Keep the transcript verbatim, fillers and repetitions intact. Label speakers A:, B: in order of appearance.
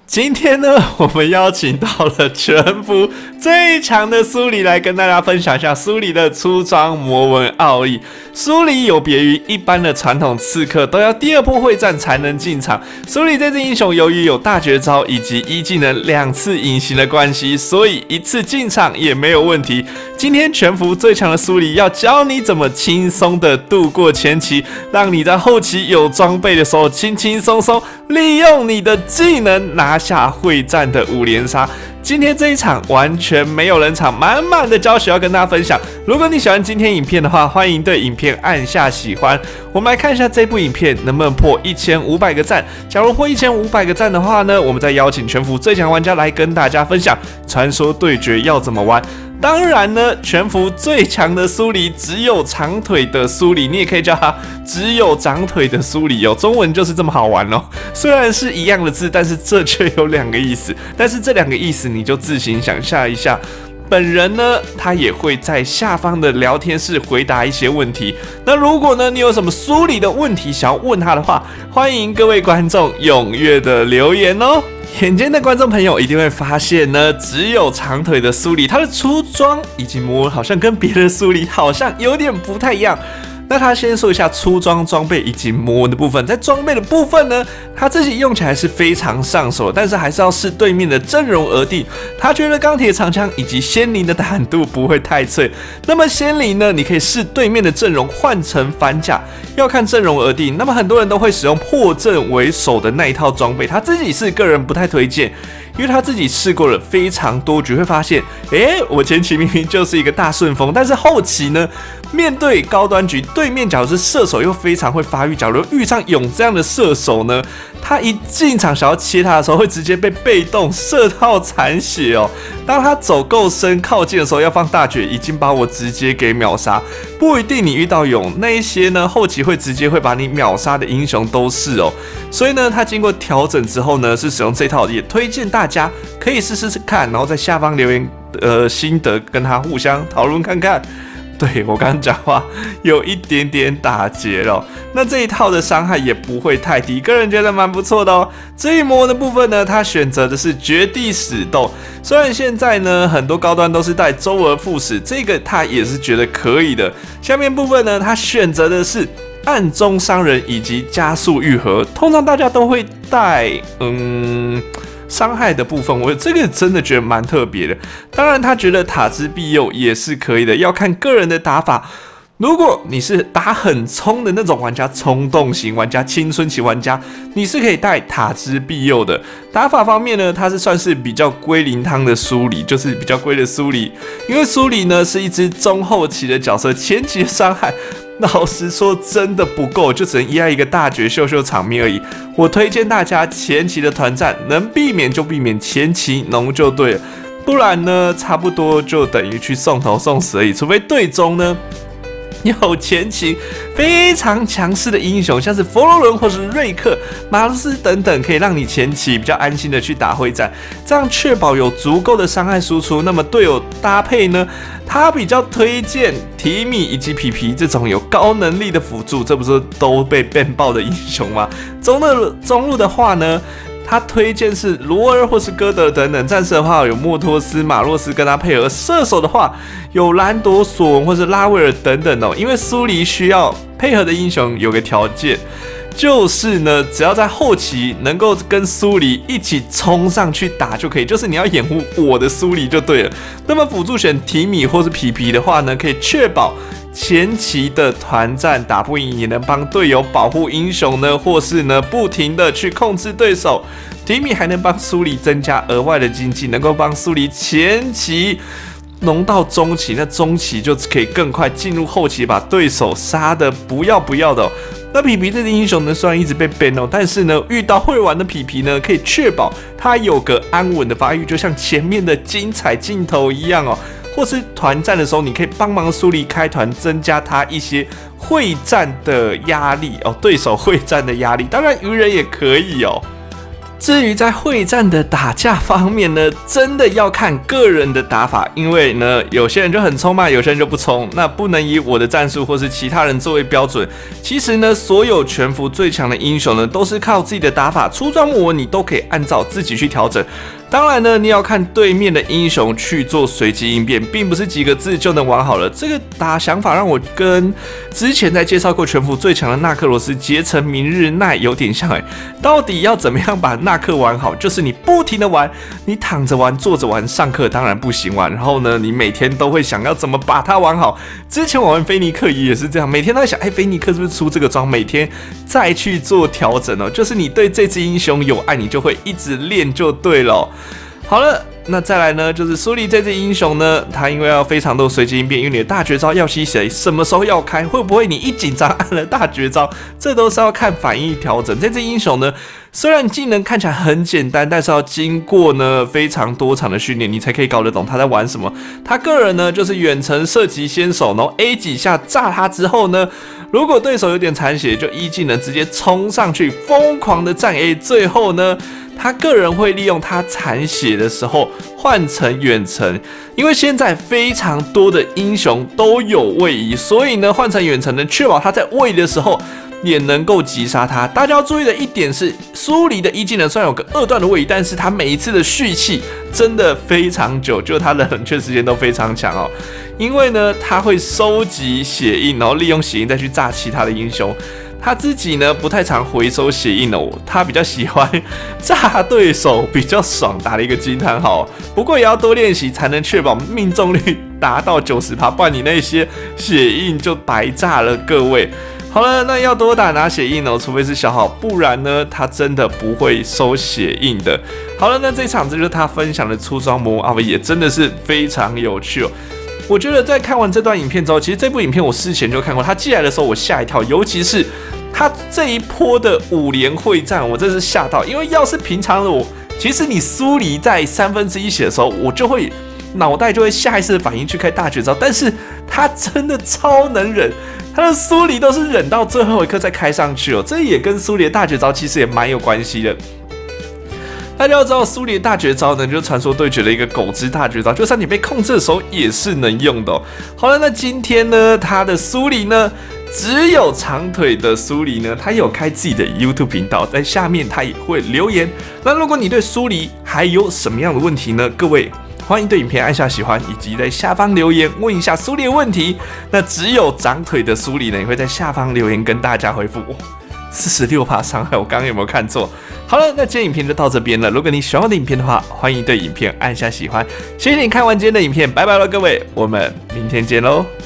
A: 今天呢，我们邀请到了全服最强的苏黎来跟大家分享一下苏黎的出装魔文奥义。苏黎有别于一般的传统刺客，都要第二波会战才能进场。苏黎这支英雄由于有大绝招以及一技能两次隐形的关系，所以一次进场也没有问题。今天全服最强的苏黎要教你怎么轻松的度过前期，让你在后期有装备的时候轻轻松松利用你的技能拿下会战的五连杀。今天这一场完全没有人场，满满的教学要跟大家分享。如果你喜欢今天影片的话，欢迎对影片按下喜欢。我们来看一下这部影片能不能破一千五百个赞。假如破一千五百个赞的话呢，我们再邀请全服最强玩家来跟大家分享传说对决要怎么玩。当然呢，全服最强的苏黎只有长腿的苏黎，你也可以叫他只有长腿的苏黎哦。中文就是这么好玩哦。虽然是一样的字，但是这却有两个意思。但是这两个意思你就自行想象一下。本人呢，他也会在下方的聊天室回答一些问题。那如果呢，你有什么苏黎的问题想要问他的话，欢迎各位观众踊跃的留言哦。眼尖的观众朋友一定会发现呢，只有长腿的苏黎，他的出装以及魔文好像跟别的苏黎好像有点不太一样。那他先说一下出装装备以及魔文的部分。在装备的部分呢，他自己用起来是非常上手，但是还是要视对面的阵容而定。他觉得钢铁长枪以及仙灵的坦度不会太脆。那么仙灵呢，你可以视对面的阵容换成反甲，要看阵容而定。那么很多人都会使用破阵为首的那一套装备，他自己是个人不太推荐。因为他自己试过了非常多局，会发现，哎，我前期明明就是一个大顺风，但是后期呢，面对高端局，对面假如是射手又非常会发育，假如遇上勇这样的射手呢，他一进场想要切他的时候，会直接被被动射到残血哦。当他走够深靠近的时候，要放大绝，已经把我直接给秒杀。不一定你遇到勇那一些呢，后期会直接会把你秒杀的英雄都是哦。所以呢，他经过调整之后呢，是使用这套，也推荐大家可以试试看，然后在下方留言呃心得，跟他互相讨论看看。对，我刚刚讲话有一点点打结了，那这一套的伤害也不会太低，个人觉得蛮不错的哦。至于魔文的部分呢，他选择的是绝地使斗，虽然现在呢很多高端都是带周而复始，这个他也是觉得可以的。下面部分呢，他选择的是暗中伤人以及加速愈合，通常大家都会带嗯。伤害的部分，我这个真的觉得蛮特别的。当然，他觉得塔之庇佑也是可以的，要看个人的打法。如果你是打很冲的那种玩家，冲动型玩家、青春期玩家，你是可以带塔之庇佑的。打法方面呢，它是算是比较龟苓汤的苏黎，就是比较龟的苏黎。因为苏黎呢是一只中后期的角色，前期的伤害老实说真的不够，就只能依赖一个大绝秀秀场面而已。我推荐大家前期的团战能避免就避免，前期农就对了，不然呢差不多就等于去送头送死而已。除非队中呢有前期非常强势的英雄，像是佛罗伦或是瑞克、马鲁斯等等，可以让你前期比较安心的去打会战，这样确保有足够的伤害输出。那么队友搭配呢，他比较推荐提米以及皮皮这种有高能力的辅助，这不是都被 ban 爆的英雄吗？中路中路的话呢，他推荐是罗尔或是哥德等等。战士的话有莫托斯、马洛斯跟他配合，射手的话有兰朵、索文或是拉威尔等等哦。因为苏黎需要配合的英雄有个条件，就是呢，只要在后期能够跟苏黎一起冲上去打就可以，就是你要掩护我的苏黎就对了。那么辅助选提米或是皮皮的话呢，可以确保前期的团战打不赢，也能帮队友保护英雄呢，或是呢不停的去控制对手。提米还能帮苏黎增加额外的经济，能够帮苏黎前期农到中期，那中期就可以更快进入后期，把对手杀的不要不要的哦。那皮皮这只英雄呢，虽然一直被 ban 哦，但是呢，遇到会玩的皮皮呢，可以确保他有个安稳的发育，就像前面的精彩镜头一样哦。或是团战的时候，你可以帮忙苏黎开团，增加他一些会战的压力哦，对手会战的压力。当然，鱼人也可以哦。 至于在会战的打架方面呢，真的要看个人的打法，因为呢，有些人就很冲嘛，有些人就不冲，那不能以我的战术或是其他人作为标准。其实呢，所有全服最强的英雄呢，都是靠自己的打法，出装模你都可以按照自己去调整。当然呢，你要看对面的英雄去做随机应变，并不是几个字就能玩好了。这个打想法让我跟之前在介绍过全服最强的纳克罗斯结成明日奈有点像哎。到底要怎么样把纳克玩好？就是你不停的玩，你躺着玩、坐着玩，上课当然不行玩。然后呢，你每天都会想要怎么把它玩好。之前我玩菲尼克也是这样，每天都在想，哎，菲尼克是不是出这个装？每天再去做调整哦。就是你对这支英雄有爱，你就会一直练就对了哦。好了，那再来呢，就是苏黎这支英雄呢，他因为要非常多随机应变，因为你的大绝招要吸谁，什么时候要开，会不会你一紧张按了大绝招，这都是要看反应调整。这支英雄呢，虽然技能看起来很简单，但是要经过呢非常多场的训练，你才可以搞得懂他在玩什么。他个人呢就是远程射击先手，然后 A 几下炸他之后呢，如果对手有点残血，就一技能直接冲上去疯狂的战 A， 最后呢。他个人会利用他残血的时候换成远程，因为现在非常多的英雄都有位移，所以呢换成远程能确保他在位移的时候也能够击杀他。大家要注意的一点是，苏黎的一技能虽然有个二段的位移，但是他每一次的蓄气真的非常久，就他的冷却时间都非常强哦。因为呢他会收集血印，然后利用血印再去炸其他的英雄。他自己呢不太常回收血印哦，他比较喜欢炸对手，比较爽，打了一个惊叹号。不过也要多练习，才能确保命中率达到 百分之九十， 不然你那些血印就白炸了。各位，好了，那要多打拿血印哦，除非是小号，不然呢他真的不会收血印的。好了，那这场这就是他分享的出装魔王 R V， 也真的是非常有趣哦。我觉得在看完这段影片之后，其实这部影片我事前就看过，他寄来的时候我吓一跳，尤其是他这一波的五连会战，我真是吓到。因为要是平常的我，其实你苏黎在三分之一血的时候，我就会脑袋就会下意识的反应去开大绝招，但是他真的超能忍，他的苏黎都是忍到最后一刻再开上去哦，这也跟苏黎的大绝招其实也蛮有关系的。大家要知道，苏黎的大绝招呢，就是传说对决的一个狗之大绝招，就算你被控制的时候也是能用的哦。好了，那今天呢，他的苏黎呢，只有长腿的苏黎呢，他有开自己的 YouTube 频道，在下面他也会留言。那如果你对苏黎还有什么样的问题呢？各位欢迎对影片按下喜欢，以及在下方留言问一下苏黎的问题。那只有长腿的苏黎呢，也会在下方留言跟大家回复。四十六%伤害，我刚刚有没有看错？好了，那今天影片就到这边了。如果你喜欢我的影片的话，欢迎对影片按下喜欢。谢谢你看完今天的影片，拜拜了各位，我们明天见喽。